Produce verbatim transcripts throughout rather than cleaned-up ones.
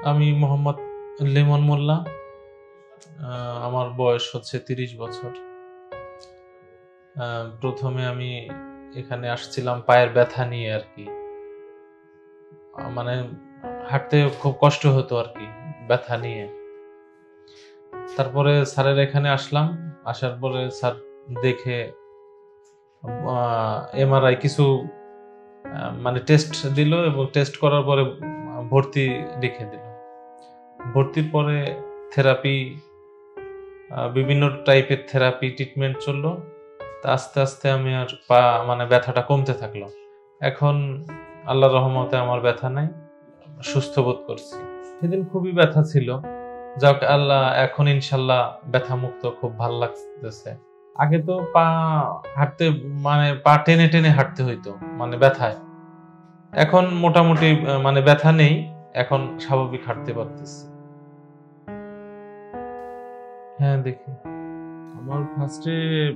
আমি মোহাম্মদ লিমন মোল্লা। আমার বয়স হচ্ছে তিরিশ বছর। প্রথমে আমি এখানে আসছিলাম পায়ের ব্যথা নিয়ে আর কি, মানে হাঁটতে খুব কষ্ট হতো আর কি ব্যথা নিয়ে। তারপরে স্যারের এখানে আসলাম, আসার পরে স্যার দেখে এমআরআই কিছু মানে টেস্ট দিল এবং টেস্ট করার পরে ভর্তি লিখে দিল। ভর্তির পরে থেরাপি, বিভিন্ন টাইপের থেরাপি ট্রিটমেন্ট চললো। তা আস্তে আস্তে আমি আর পা মানে ব্যথাটা কমতে থাকলো। এখন আল্লাহর রহমতে আমার ব্যথা নাই, সুস্থ বোধ করছি। সেদিন খুবই ব্যথা ছিল, যাক আল্লাহ এখন ইনশাল্লাহ ব্যথা মুক্ত, খুব ভালো লাগতেছে। আগে তো পা হাঁটতে মানে পা টেনে টেনে হাঁটতে হইতো মানে ব্যথায়। এখন মোটামুটি মানে ব্যথা নেই, এখন স্বাভাবিক হাঁটতে পারতেছি। হ্যাঁ দেখি, আমার ফার্স্টে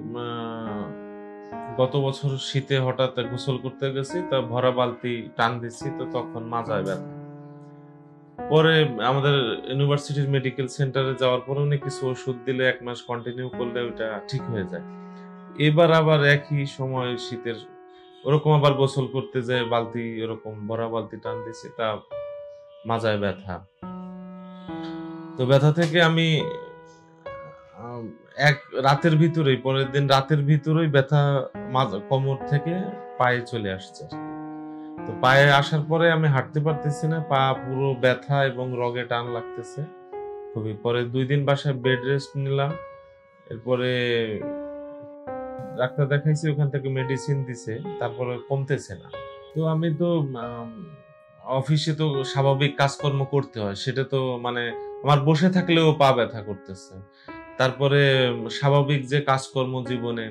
গত বছর শীতে হঠাৎ গোসল করতে গেছি, তা ভরা বালতি টান দিচ্ছি, তো তখন মাজায় ব্যথা। পরে আমাদের ইউনিভার্সিটির মেডিকেল সেন্টারে যাওয়ার পরে উনি কিছু ওষুধ দিলে এক মাস কন্টিনিউ করলে ওইটা ঠিক হয়ে যায়। এবার আবার একই সময় শীতের ওরকম আবার গোসল করতে যায়, বালতি ওরকম ভরা বালতি টান দিচ্ছি, তা মাজায় ব্যথা। তো ব্যথা থেকে আমি এক রাতের ভিতরেই পরের দিন রাতের ভিতরেই ব্যথা কোমর থেকে পায়ে চলে আসছে। তো পায়ে আসার পরে আমি হাঁটতে পারতেছি না, পা পুরো ব্যথা এবং রগে টান লাগতেছে খুবই। পরে দুই দিন বাসায় বেড রেস্ট নিলাম, এরপরে ডাক্তার দেখাইছি, ওখান থেকে মেডিসিন দিছে, তারপরে কমতেছে না। তো আমি তো অফিসে তো স্বাভাবিক কাজকর্ম করতে হয়, সেটা তো মানে আমার বসে থাকলেও পা ব্যথা করতেছে। তারপরে স্বাভাবিক যে কাজকর্ম জীবনে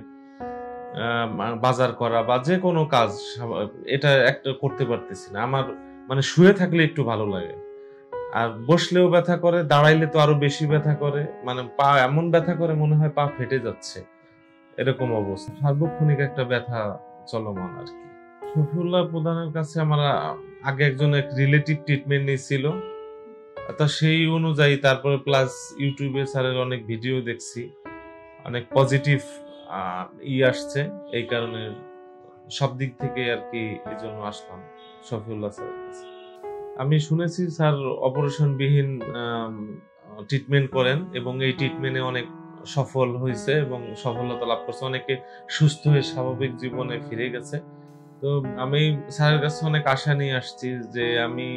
বাজার করা বা যে কোনো কাজ, এটা একটা করতে পারতেছি না। আমার মানে শুয়ে থাকলে একটু ভালো লাগে, আর বসলেও ব্যথা করে, দাঁড়াইলে তো আরো বেশি ব্যথা করে, মানে পা এমন ব্যথা করে মনে হয় পা ফেটে যাচ্ছে, এরকম অবস্থা। সার্বক্ষণিক একটা ব্যথা চলমান আর কি। শফিউল্লাহ প্রধানের কাছে আমার আগে একজন এক রিলেটিভ ট্রিটমেন্ট নিয়েছিল, তা সেই অনুযায়ী তারপরে প্লাস ইউটিউবে স্যারের অনেক ভিডিও দেখছি, অনেক পজিটিভ ই আসছে, এই কারণে সব দিক থেকে আর কি এই জন্য আসলাম শফিউল্লাহ স্যারের কাছে। আমি শুনেছি স্যার অপারেশন বিহীন ট্রিটমেন্ট করেন এবং এই ট্রিটমেন্টে অনেক সফল হয়েছে এবং সফলতা লাভ করছে, অনেকে সুস্থ হয়ে স্বাভাবিক জীবনে ফিরে গেছে। তো আমি স্যারের কাছে অনেক আশা নিয়ে আসছি যে আমি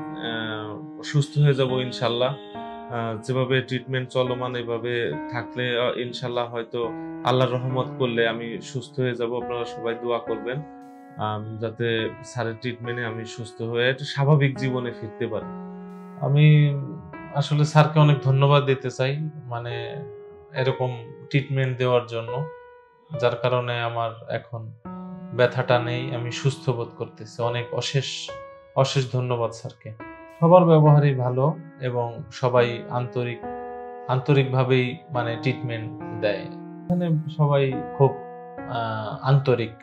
সুস্থ হয়ে যাব ইনশাল্লাহ। যেভাবে ট্রিটমেন্ট চলমান এভাবে থাকলে ইনশাল্লাহ হয়তো আল্লাহর রহমত করলে আমি সুস্থ হয়ে যাব। আপনারা সবাই দোয়া করবেন যাতে স্যারের ট্রিটমেন্টে আমি সুস্থ হয়ে স্বাভাবিক জীবনে ফিরতে পারি। আমি আসলে স্যারকে অনেক ধন্যবাদ দিতে চাই, মানে এরকম ট্রিটমেন্ট দেওয়ার জন্য, যার কারণে আমার এখন ব্যথাটা নেই, আমি সুস্থ বোধ করতেছি। অনেক অশেষ অশেষ ধন্যবাদ স্যারকে। সবার ব্যবহারই ভালো এবং সবাই আন্তরিক আন্তরিকভাবেই মানে ট্রিটমেন্ট দেয়। এখানে সবাই খুব আন্তরিক,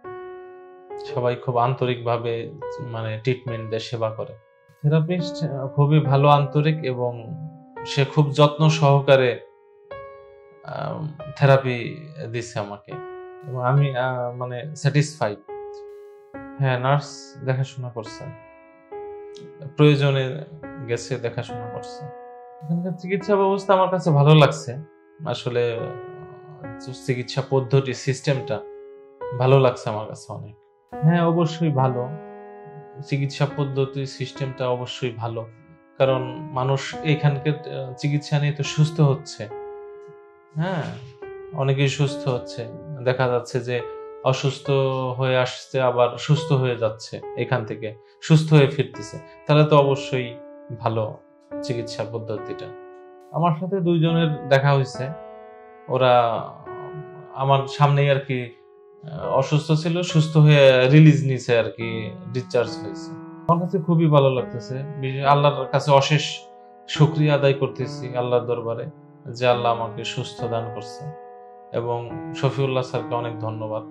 সবাই খুব আন্তরিকভাবে মানে ট্রিটমেন্ট দেয়, সেবা করে। থেরাপিস্ট খুবই ভালো, আন্তরিক, এবং সে খুব যত্ন সহকারে থেরাপি দিচ্ছে আমাকে এবং আমি মানে স্যাটিসফাইড। হ্যাঁ, নার্স দেখাশোনা করছে, প্রয়োজনে গেছে, দেখাশোনা করছে। এখানকার চিকিৎসা ব্যবস্থা আমার কাছে ভালো লাগছে, আসলে চিকিৎসা পদ্ধতি সিস্টেমটা ভালো লাগছে আমার কাছে অনেক। হ্যাঁ অবশ্যই ভালো, চিকিৎসা পদ্ধতি সিস্টেমটা অবশ্যই ভালো, কারণ মানুষ এখানকার চিকিৎসা নিয়ে তো সুস্থ হচ্ছে। হ্যাঁ, অনেকেই সুস্থ হচ্ছে, দেখা যাচ্ছে যে অসুস্থ হয়ে আসছে আবার সুস্থ হয়ে যাচ্ছে, এখান থেকে সুস্থ হয়ে ফিরতেছে, তাহলে তো অবশ্যই ভালো চিকিৎসা পদ্ধতিটা। আমার সাথে দুইজনের দেখা হয়েছে, ওরা আমার সামনেই আর কি অসুস্থ ছিল, সুস্থ হয়ে রিলিজ নিছে আর কি, ডিসচার্জ হয়েছে। আমার কাছে খুবই ভালো লাগতেছে, আল্লাহর কাছে অশেষ শুকরিয়া আদায় করতেছি আল্লাহর দরবারে যে আল্লাহ আমাকে সুস্থ দান করছে, এবং শফিউল্লাহ স্যারকে অনেক ধন্যবাদ।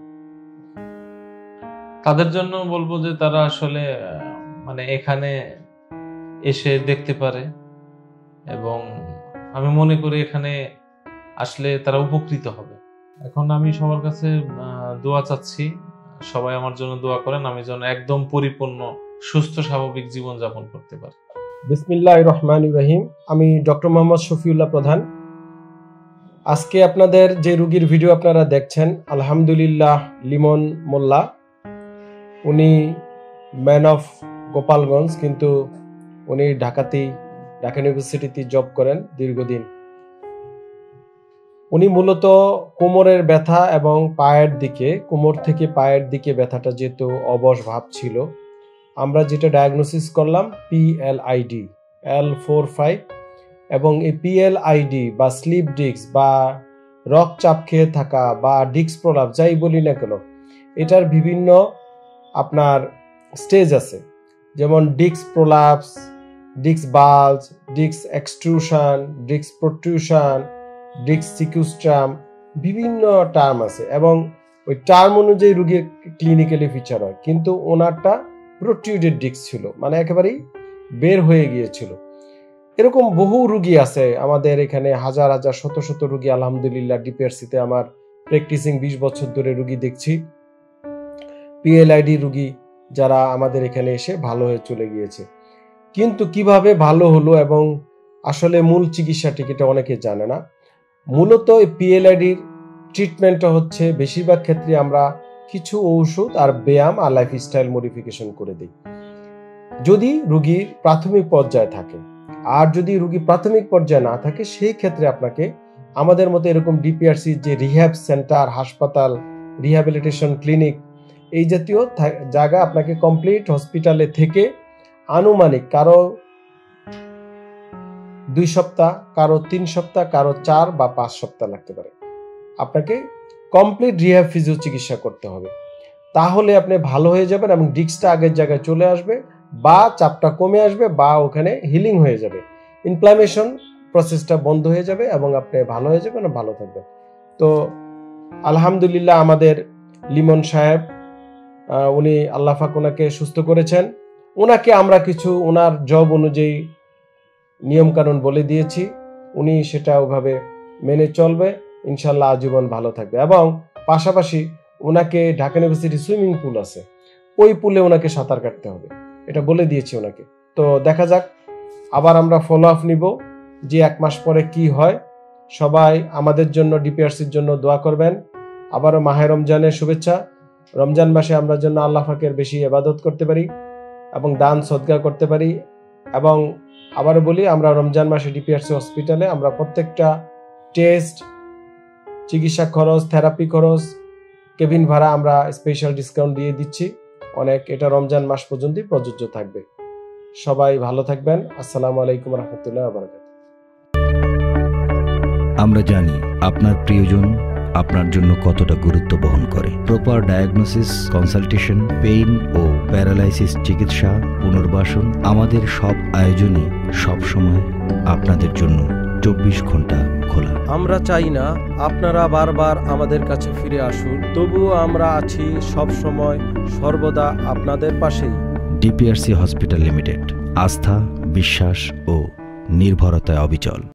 তাদের জন্য বলবো যে তারা আসলে মানে এখানে এসে দেখতে পারে, এবং আমি মনে করি এখানে আসলে তারা উপকৃত হবে। এখন আমি সবার কাছে দোয়া চাচ্ছি, সবাই আমার জন্য দোয়া করেন, আমি যেন একদম পরিপূর্ণ সুস্থ স্বাভাবিক জীবন যাপন করতে পারি। বিসমিল্লাহির রহমানির রহিম। আমি ডক্টর মোহাম্মদ শফিউল্লাহ প্রধান। আজকে আপনাদের যে রোগীর ভিডিও আপনারা দেখছেন, আলহামদুলিল্লাহ লিমন মোল্লা, উনি ম্যান অফ গোপালগঞ্জ, কিন্তু উনি ঢাকাতেই ঢাকা ইউনিভার্সিটিতে জব করেন দীর্ঘদিন। উনি মূলত কোমরের ব্যথা এবং পায়ের দিকে, কোমর থেকে পায়ের দিকে ব্যথাটা যেহেতু অবশ ভাব ছিল, আমরা যেটা ডায়াগনোসিস করলাম পিএলআইডি এল ফোর ফাইভ, এবং এই পিএলআইডি বা স্লিপ ডিস্ক বা রক চাপ খেয়ে থাকা বা ডিস্ক প্রলাপ যাই বলি না কেন, এটার বিভিন্ন আপনার স্টেজ আছে, যেমন disc prolapse, disc bulge, disc extrusion, disc protrusion, disc sequestrum, বিভিন্ন টার্ম আছে, এবং ওই টার্ম অনুযায়ী রোগীর ক্লিনিক্যালি ফিচার হয়। কিন্তু ওনারটা প্রোট্রুডেড ডিস্ক ছিল, মানে একেবারেই বের হয়ে গিয়েছিল। এরকম বহু রুগী আছে আমাদের এখানে, হাজার হাজার শত শত রুগী আলহামদুলিল্লাহ ডিপিআরসিতে আমার প্র্যাকটিসিং বিশ বছর ধরে রুগী দেখছি, পিএলআইডি রুগী যারা আমাদের এখানে এসে ভালো হয়ে চলে গিয়েছে। কিন্তু কিভাবে ভালো হলো এবং আসলে মূল চিকিৎসাটি এটা অনেকে জানে না। মূলত এই পিএলআইডির ট্রিটমেন্টটা হচ্ছে বেশিরভাগ ক্ষেত্রে আমরা কিছু ঔষধ আর ব্যায়াম আর লাইফস্টাইল মডিফিকেশন করে দিই যদি রুগীর প্রাথমিক পর্যায়ে থাকে। আর যদি রুগী প্রাথমিক পর্যায়ে না থাকে, সেই ক্ষেত্রে আপনাকে আমাদের মতো এরকম ডিপিআরসি যে রিহ্যাব সেন্টার, হাসপাতাল, রিহ্যাবিলিটেশন ক্লিনিক, এই জাতীয় জায়গা আপনাকে কমপ্লিট হসপিটালে থেকে আনুমানিক কারো দুই সপ্তাহ, কারো তিন সপ্তাহ, কারো চার বা পাঁচ সপ্তাহ লাগতে পারে। আপনাকে কমপ্লিট রিহ্যাব ফিজিও চিকিৎসা করতে হবে, তাহলে আপনি ভালো হয়ে যাবেন এবং ডিস্কটা আগের জায়গায় চলে আসবে, বা চাপটা কমে আসবে, বা ওখানে হিলিং হয়ে যাবে, ইনফ্লামেশন প্রসেসটা বন্ধ হয়ে যাবে এবং আপনি ভালো হয়ে যাবেন এবং ভালো থাকবেন। তো আলহামদুলিল্লাহ আমাদের লিমন সাহেব, উনি আল্লাহ পাক ওনাকে সুস্থ করেছেন। ওনাকে আমরা কিছু ওনার জব অনুযায়ী নিয়মকানুন বলে দিয়েছি, উনি সেটা ওভাবে মেনে চলবে, ইনশাল্লাহ আজীবন ভালো থাকবে। এবং পাশাপাশি ওনাকে ঢাকা ইউনিভার্সিটি সুইমিং পুল আছে, ওই পুলে ওনাকে সাঁতার কাটতে হবে, এটা বলে দিয়েছি ওনাকে। তো দেখা যাক, আবার আমরা ফলো আপ নিব যে এক মাস পরে কি হয়। সবাই আমাদের জন্য, ডিপিআরসির জন্য দোয়া করবেন। আবারও মাহে রমজানের শুভেচ্ছা। রমজান মাসে আমরা জন্য আল্লাহ পাকের বেশি ইবাদত করতে পারি এবং দান সদকা করতে পারি। এবং আবারও বলি, আমরা রমজান মাসে ডিপিআরসি হসপিটালে আমরা প্রত্যেকটা টেস্ট, চিকিৎসা খরচ, থেরাপি খরচ, কেবিন ভাড়া আমরা স্পেশাল ডিসকাউন্ট দিয়ে দিচ্ছি অনেক। এটা রমজান মাস পর্যন্তই প্রযোজ্য থাকবে। সবাই ভালো থাকবেন। আসসালামু আলাইকুম রহমতুল্লাহ ওয়া বারাকাতুহু। আমরা জানি আপনার প্রিয়জন আপনার জন্য কতটা গুরুত্ব বহন করে। প্রপার ডায়াগনোসিস, কনসালটেশন, পেইন ও প্যারালাইসিস চিকিৎসা, পুনর্বাসন, আমাদের সব আয়োজনই সবসময় আপনাদের জন্য চব্বিশ ঘন্টা খোলা। আমরা চাই না আপনারা বারবার আমাদের কাছে ফিরে আসুন, তবুও আমরা আছি সব সময় সর্বদা আপনাদের পাশেই। ডিপিআরসি হসপিটাল লিমিটেড, আস্থা, বিশ্বাস ও নির্ভরতায় অবিচল।